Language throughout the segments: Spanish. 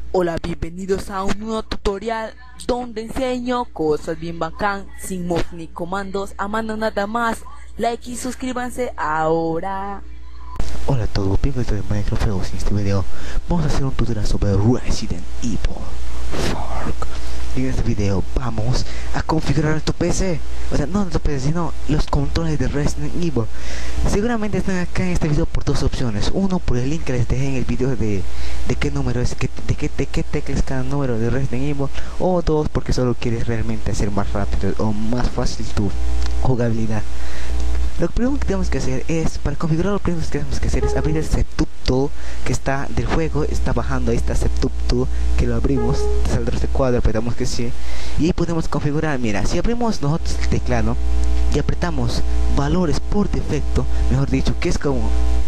Hola, bienvenidos a un nuevo tutorial donde enseño cosas bien bacán, sin mods ni comandos, a mano nada más. Like y suscríbanse ahora. Hola a todos, bienvenidos a Minecraft. En este video vamos a hacer un tutorial sobre Resident Evil 4. Y en este video vamos a configurar nuestro PC. O sea, no nuestro PC, sino los controles de Resident Evil. Seguramente están acá en este video por dos opciones. Uno, por el link que les dejé en el video de qué número es, de qué teclas cada número de Resident Evil. O dos, porque solo quieres realmente hacer más rápido o más fácil tu jugabilidad. Lo primero que tenemos que hacer es, para configurar, lo primero que tenemos que hacer es abrir el setup tool que está del juego. Está bajando, ahí está setup tool, que lo abrimos, te saldrá este cuadro, apretamos que sí, y ahí podemos configurar. Mira, si abrimos nosotros el teclado y apretamos valores por defecto, mejor dicho, que es como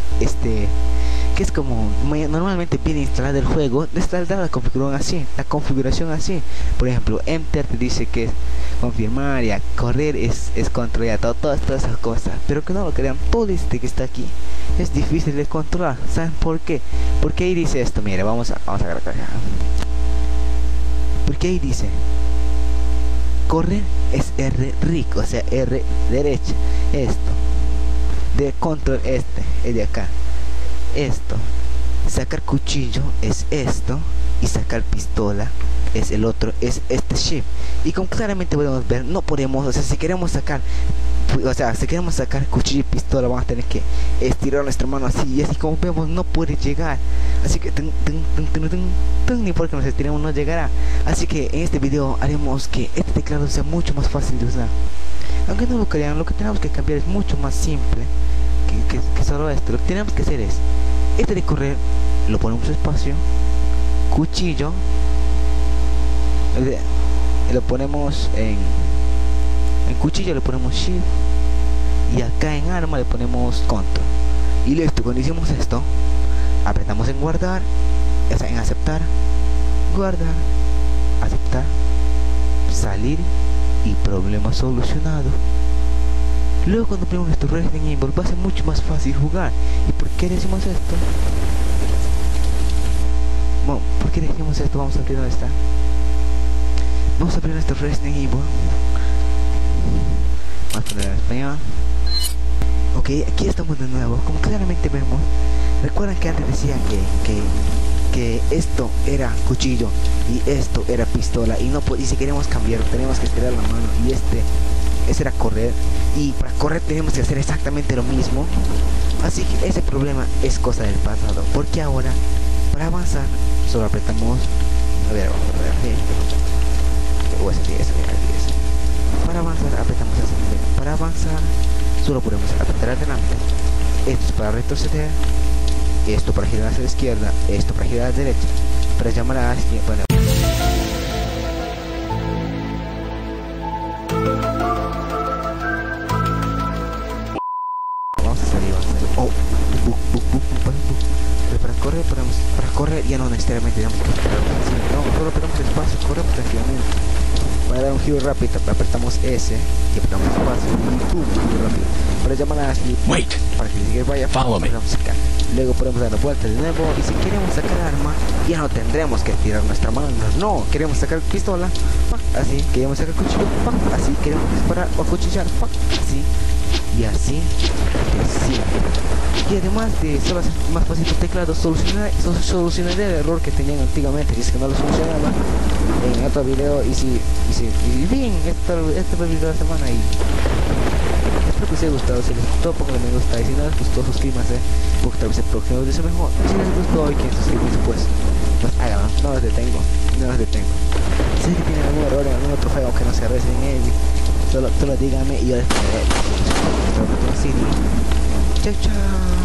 normalmente viene instalado el juego, está la configuración así. Por ejemplo, enter te dice que es confirmar, y a correr es controlar, todas esas cosas, pero que no lo crean, todo este que está aquí es difícil de controlar. ¿Saben por qué? Porque ahí dice esto. Mira, vamos a agarrar acá, porque ahí dice correr es R rico, o sea R derecha, esto de control es de acá, esto, sacar cuchillo es esto, y sacar pistola es el otro, es este shift. Y como claramente podemos ver, no podemos, o sea, si queremos sacar cuchillo y pistola, vamos a tener que estirar nuestra mano así, y así como vemos no puede llegar. Así que ni porque nos estiremos no llegará. Así que en este video haremos que este teclado sea mucho más fácil de usar. Aunque no lo crean, lo que tenemos que cambiar es mucho más simple que solo esto. Lo que tenemos que hacer es este de correr, lo ponemos espacio, cuchillo, lo ponemos en cuchillo, le ponemos shift, y acá en arma le ponemos control, y listo. Cuando hicimos esto, apretamos en guardar, o sea, en aceptar, guardar, aceptar, salir, y problema solucionado. Luego, cuando ponemos nuestro Resident Evil, va a ser mucho más fácil jugar. ¿Y por qué decimos esto? Bueno, ¿por qué decimos esto? Vamos a abrir donde está. Vamos a abrir nuestro Resident Evil. Vamos a poner en español. Ok, aquí estamos de nuevo. Como claramente vemos, recuerdan que antes decía que esto era cuchillo y esto era pistola, y si queremos cambiar tenemos que estirar la mano, y ese era correr, y para correr tenemos que hacer exactamente lo mismo. Así que ese problema es cosa del pasado, porque ahora para avanzar solo apretamos, a ver, vamos a ver, para avanzar apretamos así. Para avanzar solo podemos apretar adelante, esto es para retroceder, esto para girar hacia la izquierda, esto para girar a la derecha, para llamar a alguien. Bueno, vamos a salir. Oh, pero para correr ya no necesariamente tenemos que esperar, no, solo apretamos espacio, corremos tranquilamente. Para dar un giro rápido, apretamos S y apretamos espacio y giro rápido. Para llamar a Ashley, para que siga vaya, luego podemos dar la vuelta de nuevo, y si queremos sacar arma ya no tendremos que tirar nuestra mano. No, queremos sacar pistola, así, queremos sacar cuchillo, así, queremos disparar o acuchillar, así, y así, y además de solo hacer más fácil el teclado, solucionaría el error que tenían antiguamente, si es que no lo solucionaba en otro video. Y bien, este fue el video de la semana, y espero que os haya gustado. Si les gustó, pongan me gusta, y si no les gustó, suscríbanse, porque tal vez el próximo video sea mejor. Si les gustó y quieren suscribirse, pues háganlo, no los detengo. Si es que tienen algún error en algún otro juego que no sea Resident Evil, solo díganme y yo les ponré. Chao, chao.